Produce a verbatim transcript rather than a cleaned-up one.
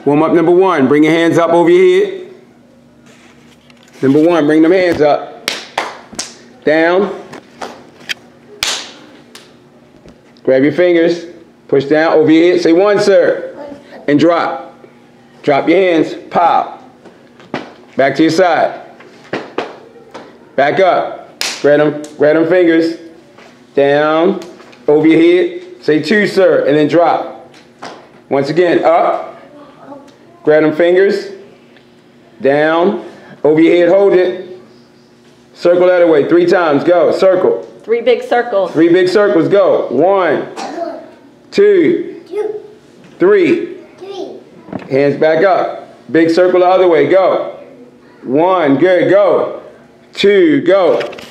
Warm up number one. Bring your hands up over your head. Number one, bring them hands up. Down. Grab your fingers. Push down over your head. Say one, sir. And drop. Drop your hands. Pow. Back to your side. Back up. Grab them, grab them fingers. Down. Over your head. Say two, sir. And then drop. Once again, up. Grab them fingers. Down. Over your head. Hold it. Circle that way. Three times. Go. Circle. Three big circles. Three big circles. Go. One. Two. Three. Hands back up. Big circle the other way. Go. One. Good. Go. Two. Go.